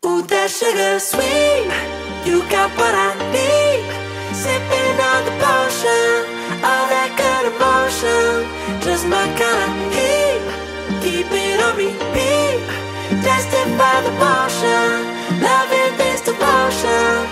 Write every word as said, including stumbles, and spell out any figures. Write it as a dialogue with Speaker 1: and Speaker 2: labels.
Speaker 1: Ooh, that sugar sweet, you got what I need. Sipping on the potion, all that good emotion, just my kind of heat. Keep it on repeat, tested by the motion, loving this devotion.